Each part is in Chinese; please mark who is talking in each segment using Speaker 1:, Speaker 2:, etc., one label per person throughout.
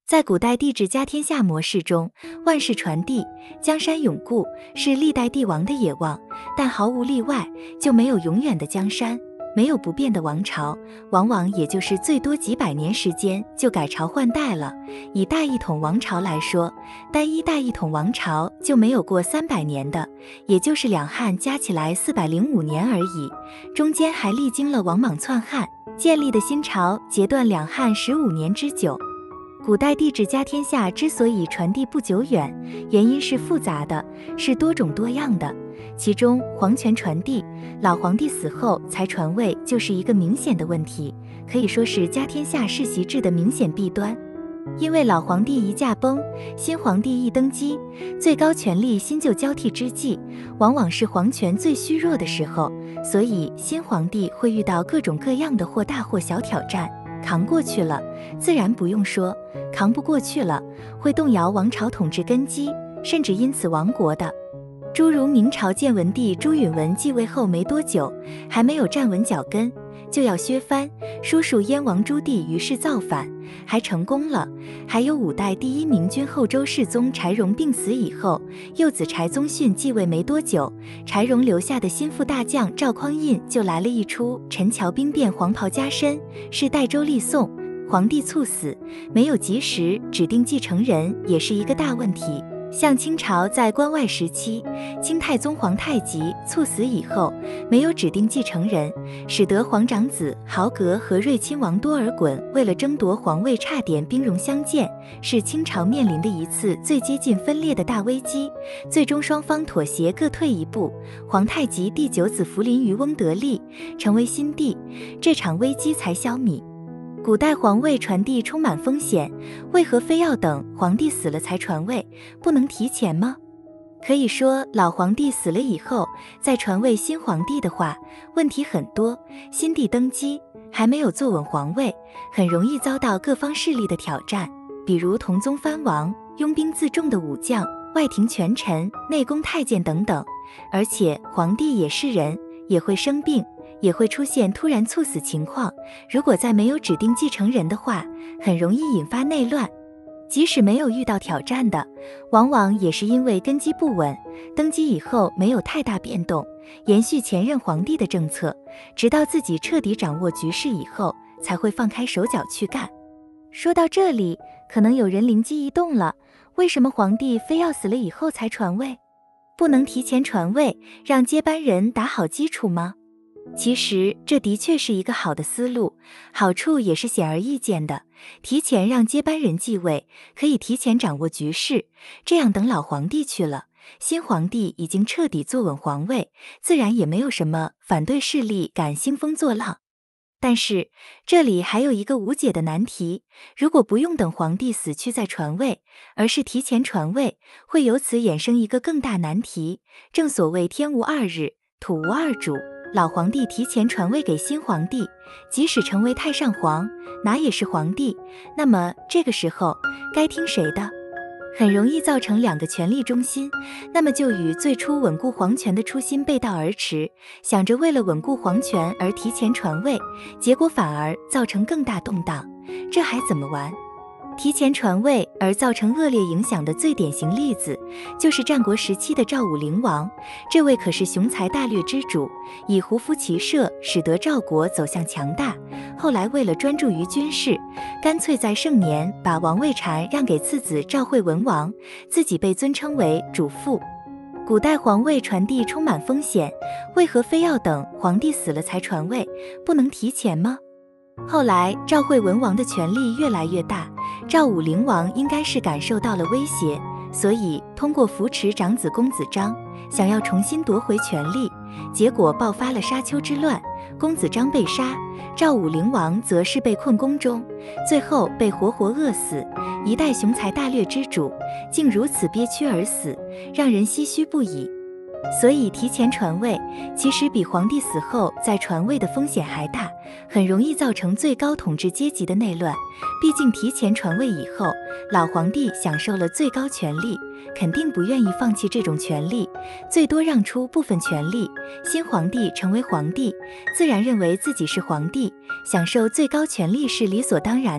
Speaker 1: 在古代帝制家天下模式中，万世传递，江山永固是历代帝王的野望，但毫无例外就没有永远的江山，没有不变的王朝，往往也就是最多几百年时间就改朝换代了。以大一统王朝来说，单一大一统王朝就没有过300年的，也就是两汉加起来405年而已，中间还历经了王莽篡汉，建立的新朝截断两汉15年之久。古代帝制家天下之所以传递不久远，原因是复杂的，是多种多样的。其中皇权传递，老皇帝死后才传位就是一个明显的问题，可以说是家天下世袭制的明显弊端。因为老皇帝一驾崩，新皇帝一登基，最高权力新旧交替之际，往往是皇权最虚弱的时候，所以新皇帝会遇到各种各样的或大或小挑战。扛过去了，自然不用说；扛不过去了，会动摇王朝统治根基，甚至因此亡国的。诸如明朝建文帝朱允炆继位后没多久，还没有站稳脚跟，就要削藩，叔叔燕王朱棣于是造反，还成功了。还有5代第一明君后周世宗柴荣病死以后，幼子柴宗训继位没多久，柴荣留下的心腹大将赵匡胤就来了一出陈桥兵变，黄袍加身，是代周立宋，皇帝猝死，没有及时指定继承人，也是一个大问题。像清朝在关外时期，清太宗皇太极猝死以后，没有指定继承人，使得皇长子豪格和睿亲王多尔衮为了争夺皇位差点兵戎相见，是清朝面临的一次最接近分裂的大危机。最终双方妥协各退一步，皇太极第9子福临于翁得利，成为新帝，这场危机才消弭。古代皇位传递充满风险，为何非要等皇帝死了才传位？不能提前吗？可以说，老皇帝死了以后再传位新皇帝的话，问题很多。新帝登基还没有坐稳皇位，很容易遭到各方势力的挑战，比如同宗藩王、拥兵自重的武将、外廷权臣、内宫太监等等。而且皇帝也是人，也会生病，也会出现突然猝死情况，如果再没有指定继承人的话，很容易引发内乱。即使没有遇到挑战的，往往也是因为根基不稳，登基以后没有太大变动，延续前任皇帝的政策，直到自己彻底掌握局势以后，才会放开手脚去干。说到这里，可能有人灵机一动了，为什么皇帝非要死了以后才传位？不能提前传位，让接班人打好基础吗？其实这的确是一个好的思路，好处也是显而易见的。提前让接班人继位，可以提前掌握局势，这样等老皇帝去了，新皇帝已经彻底坐稳皇位，自然也没有什么反对势力敢兴风作浪。但是这里还有一个无解的难题，如果不用等皇帝死去再传位，而是提前传位，会由此衍生一个更大难题。正所谓天无二日，土无二主，老皇帝提前传位给新皇帝，即使成为太上皇，哪也是皇帝，那么这个时候该听谁的？很容易造成2个权力中心，那么就与最初稳固皇权的初心背道而驰，想着为了稳固皇权而提前传位，结果反而造成更大动荡，这还怎么玩？提前传位而造成恶劣影响的最典型例子，就是战国时期的赵武灵王。这位可是雄才大略之主，以胡服骑射使得赵国走向强大。后来为了专注于军事，干脆在盛年把王位禅让给次子赵惠文王，自己被尊称为主父。古代皇位传递充满风险，为何非要等皇帝死了才传位？不能提前吗？后来赵惠文王的权力越来越大，赵武灵王应该是感受到了威胁，所以通过扶持长子公子章，想要重新夺回权力，结果爆发了沙丘之乱，公子章被杀，赵武灵王则是被困宫中，最后被活活饿死。一代雄才大略之主竟如此憋屈而死，让人唏嘘不已。所以提前传位其实比皇帝死后再传位的风险还大，很容易造成最高统治阶级的内乱。毕竟提前传位以后，老皇帝享受了最高权力，肯定不愿意放弃这种权力，最多让出部分权力。新皇帝成为皇帝，自然认为自己是皇帝，享受最高权力是理所当然的，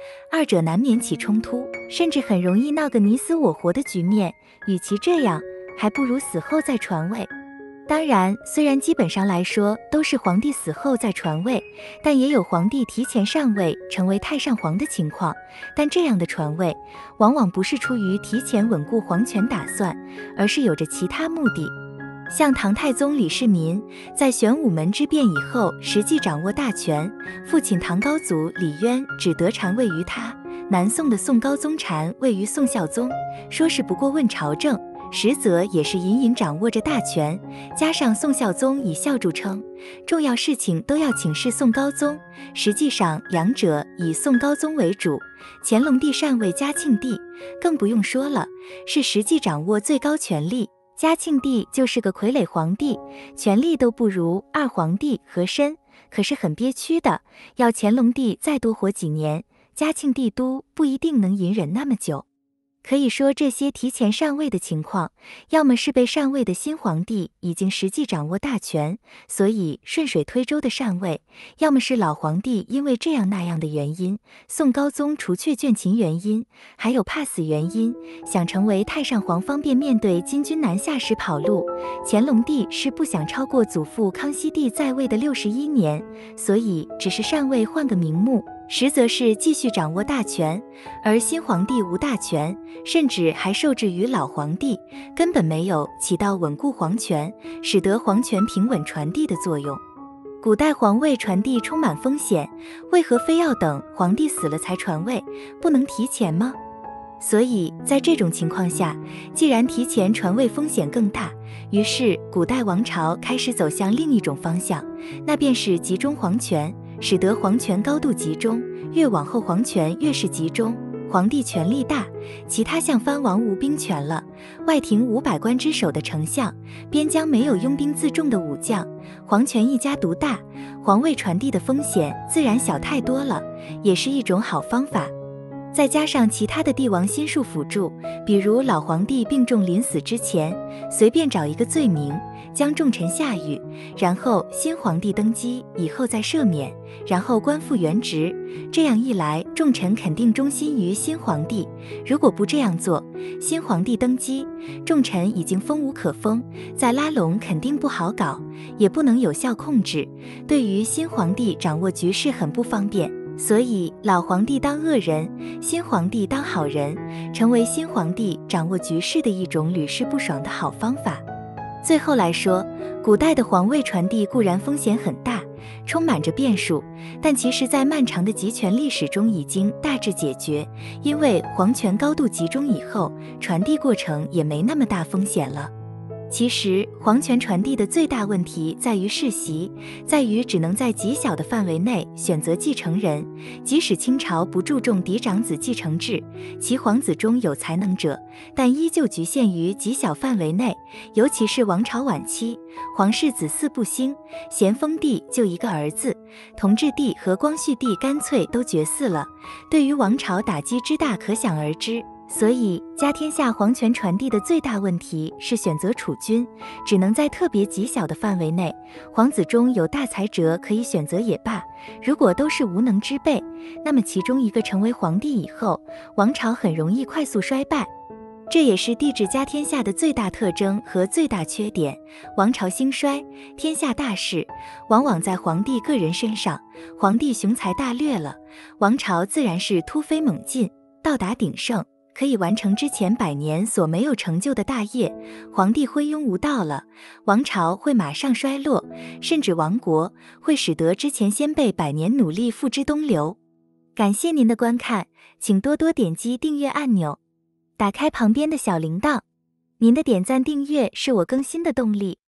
Speaker 1: 二者难免起冲突，甚至很容易闹个你死我活的局面。与其这样，还不如死后再传位。当然，虽然基本上来说都是皇帝死后再传位，但也有皇帝提前上位成为太上皇的情况。但这样的传位，往往不是出于提前稳固皇权打算，而是有着其他目的。像唐太宗李世民在玄武门之变以后，实际掌握大权，父亲唐高祖李渊只得禅位于他，南宋的宋高宗禅位于宋孝宗，说是不过问朝政，实则也是隐隐掌握着大权。加上宋孝宗以孝著称，重要事情都要请示宋高宗，实际上两者以宋高宗为主。乾隆帝禅位嘉庆帝，更不用说了，是实际掌握最高权力。嘉庆帝就是个傀儡皇帝，权力都不如二皇帝和珅，可是很憋屈的，要乾隆帝再多活几年，嘉庆帝都不一定能隐忍那么久。可以说，这些提前上位的情况，要么是被上位的新皇帝已经实际掌握大权，所以顺水推舟的上位；要么是老皇帝因为这样那样的原因，宋高宗除却倦勤原因，还有怕死原因，想成为太上皇方便面对金军南下时跑路。乾隆帝是不想超过祖父康熙帝在位的61年，所以只是上位换个名目，实则是继续掌握大权。而新皇帝无大权，甚至还受制于老皇帝，根本没有起到稳固皇权，使得皇权平稳传递的作用。古代皇位传递充满风险，为何非要等皇帝死了才传位？不能提前吗？所以在这种情况下，既然提前传位风险更大，于是古代王朝开始走向另一种方向，那便是集中皇权，使得皇权高度集中，越往后皇权越是集中，皇帝权力大，其他像藩王无兵权了，外廷无百官之首的丞相，边疆没有拥兵自重的武将，皇权一家独大，皇位传递的风险自然小太多了，也是一种好方法。再加上其他的帝王心术辅助，比如老皇帝病重临死之前，随便找一个罪名，将重臣下狱，然后新皇帝登基以后再赦免，然后官复原职。这样一来，重臣肯定忠心于新皇帝。如果不这样做，新皇帝登基，重臣已经封无可封，再拉拢肯定不好搞，也不能有效控制，对于新皇帝掌握局势很不方便。所以老皇帝当恶人，新皇帝当好人，成为新皇帝掌握局势的一种屡试不爽的好方法。最后来说，古代的皇位传递固然风险很大，充满着变数，但其实在漫长的集权历史中已经大致解决，因为皇权高度集中以后，传递过程也没那么大风险了。其实皇权传递的最大问题在于世袭，在于只能在极小的范围内选择继承人。即使清朝不注重嫡长子继承制，其皇子中有才能者，但依旧局限于极小范围内。尤其是王朝晚期，皇室子嗣不兴，咸丰帝就一个儿子，同治帝和光绪帝干脆都绝嗣了，对于王朝打击之大可想而知。所以家天下皇权传递的最大问题是选择储君，只能在特别极小的范围内，皇子中有大才者可以选择也罢，如果都是无能之辈，那么其中一个成为皇帝以后，王朝很容易快速衰败。这也是帝制家天下的最大特征和最大缺点。王朝兴衰，天下大事往往在皇帝个人身上，皇帝雄才大略了，王朝自然是突飞猛进，到达鼎盛，可以完成之前100年所没有成就的大业。皇帝昏庸无道了，王朝会马上衰落，甚至亡国，会使得之前先辈100年努力付之东流。感谢您的观看，请多多点击订阅按钮，打开旁边的小铃铛。您的点赞订阅是我更新的动力。